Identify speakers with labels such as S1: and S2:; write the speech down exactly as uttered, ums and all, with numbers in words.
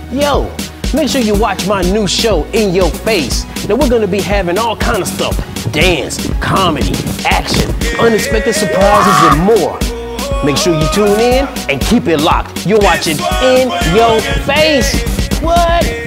S1: Yo, make sure you watch my new show, In Your Face. Now we're gonna be having all kind of stuff. Dance, comedy, action, unexpected surprises, and more. Make sure you tune in and keep it locked. You're watching In Your Face. What?